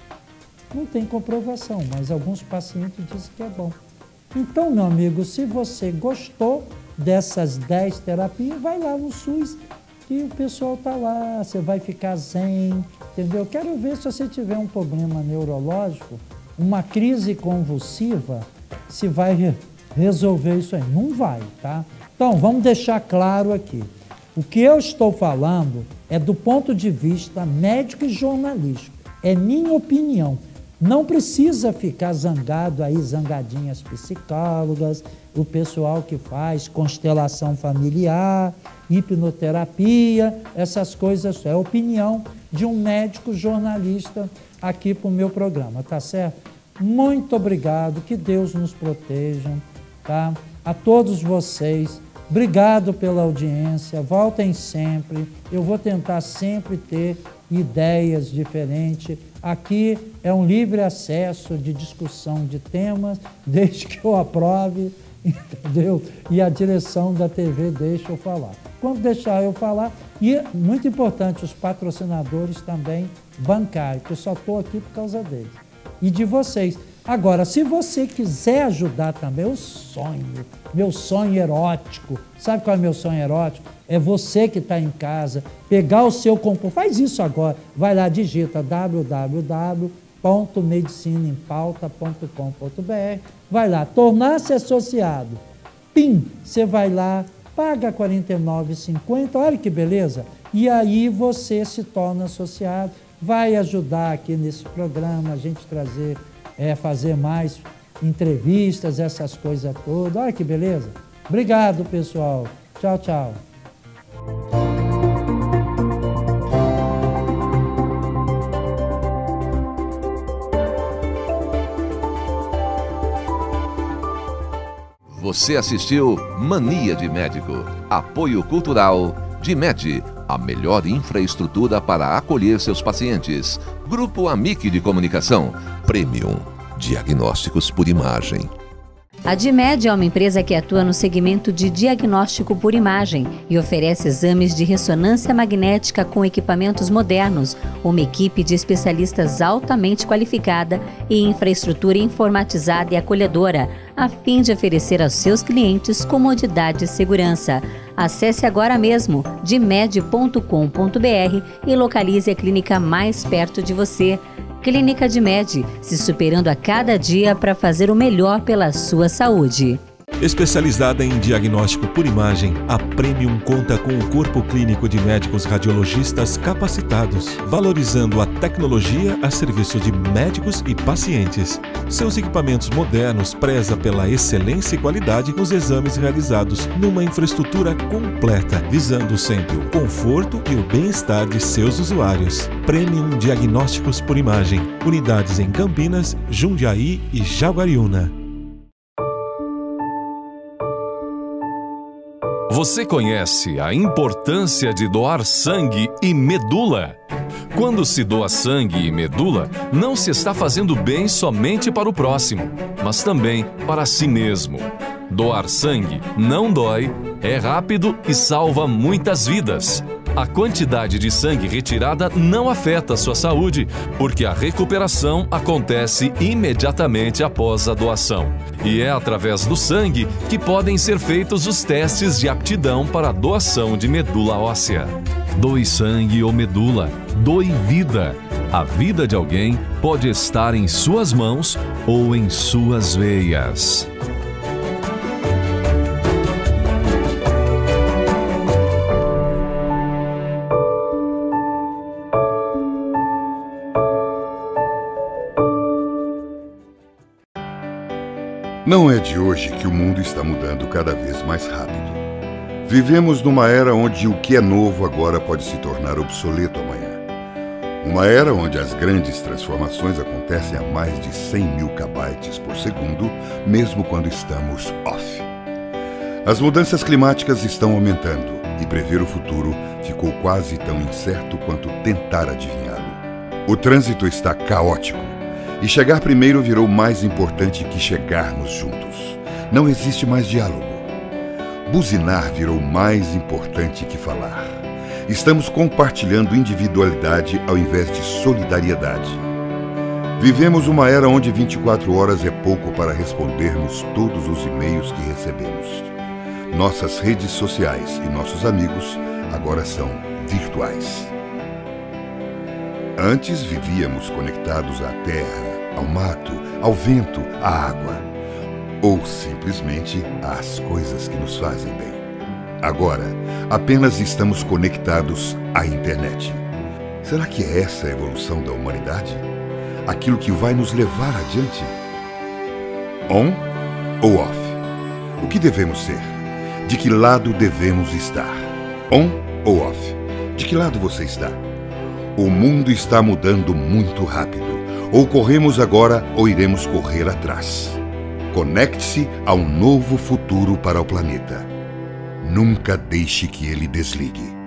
Não tem comprovação, mas alguns pacientes dizem que é bom. Então, meu amigo, se você gostou dessas dez terapias, vai lá no SUS e o pessoal está lá, você vai ficar zen, entendeu? Quero ver se você tiver um problema neurológico, uma crise convulsiva, se vai re resolver isso aí. Não vai, tá? Então, vamos deixar claro aqui. O que eu estou falando é do ponto de vista médico e jornalístico. É minha opinião. Não precisa ficar zangado aí, zangadinhas psicólogas, o pessoal que faz constelação familiar, hipnoterapia, essas coisas. É a opinião de um médico jornalista aqui para o meu programa, tá certo? Muito obrigado, que Deus nos proteja, tá? A todos vocês, obrigado pela audiência, voltem sempre, eu vou tentar sempre ter ideias diferentes. Aqui é um livre acesso de discussão de temas, desde que eu aprove, entendeu? E a direção da T V deixa eu falar. Quando deixar eu falar, e muito importante, os patrocinadores também bancários, que eu só estou aqui por causa deles. E de vocês. Agora, se você quiser ajudar também, o sonho, meu sonho erótico, sabe qual é o meu sonho erótico? É você que está em casa, pegar o seu computador, faz isso agora, vai lá, digita w w w ponto medicina em pauta ponto com ponto b r, vai lá, tornar-se associado, pim, você vai lá, paga quarenta e nove reais e cinquenta centavos, olha que beleza, e aí você se torna associado, vai ajudar aqui nesse programa, a gente trazer, é, fazer mais entrevistas, essas coisas todas, olha que beleza. Obrigado, pessoal. Tchau, tchau. Você assistiu Mania de Médico. Apoio cultural DIMED, a melhor infraestrutura para acolher seus pacientes. Grupo Amic de Comunicação. Premium. Diagnósticos por imagem. A DIMED é uma empresa que atua no segmento de diagnóstico por imagem e oferece exames de ressonância magnética com equipamentos modernos, uma equipe de especialistas altamente qualificada e infraestrutura informatizada e acolhedora, a fim de oferecer aos seus clientes comodidade e segurança. Acesse agora mesmo dimed ponto com ponto b r e localize a clínica mais perto de você. Clínica DIMED, se superando a cada dia para fazer o melhor pela sua saúde. Especializada em diagnóstico por imagem, a Premium conta com um corpo clínico de médicos radiologistas capacitados, valorizando a tecnologia a serviço de médicos e pacientes. Seus equipamentos modernos prezam pela excelência e qualidade nos exames realizados numa infraestrutura completa, visando sempre o conforto e o bem-estar de seus usuários. Premium Diagnósticos por Imagem. Unidades em Campinas, Jundiaí e Jaguariúna. Você conhece a importância de doar sangue e medula? Quando se doa sangue e medula, não se está fazendo bem somente para o próximo, mas também para si mesmo. Doar sangue não dói, é rápido e salva muitas vidas. A quantidade de sangue retirada não afeta a sua saúde, porque a recuperação acontece imediatamente após a doação. E é através do sangue que podem ser feitos os testes de aptidão para a doação de medula óssea. Doe sangue ou medula, doe vida. A vida de alguém pode estar em suas mãos ou em suas veias. Não é de hoje que o mundo está mudando cada vez mais rápido. Vivemos numa era onde o que é novo agora pode se tornar obsoleto amanhã. Uma era onde as grandes transformações acontecem a mais de cem mil kbytes por segundo, mesmo quando estamos off. As mudanças climáticas estão aumentando e prever o futuro ficou quase tão incerto quanto tentar adivinhá-lo. O trânsito está caótico. E chegar primeiro virou mais importante que chegarmos juntos. Não existe mais diálogo. Buzinar virou mais importante que falar. Estamos compartilhando individualidade ao invés de solidariedade. Vivemos uma era onde vinte e quatro horas é pouco para respondermos todos os e-mails que recebemos. Nossas redes sociais e nossos amigos agora são virtuais. Antes vivíamos conectados à terra, ao mato, ao vento, à água, ou simplesmente às coisas que nos fazem bem. Agora, apenas estamos conectados à internet. Será que é essa a evolução da humanidade? Aquilo que vai nos levar adiante? On ou off? O que devemos ser? De que lado devemos estar? On ou off? De que lado você está? O mundo está mudando muito rápido. Ou corremos agora ou iremos correr atrás. Conecte-se a um novo futuro para o planeta. Nunca deixe que ele desligue.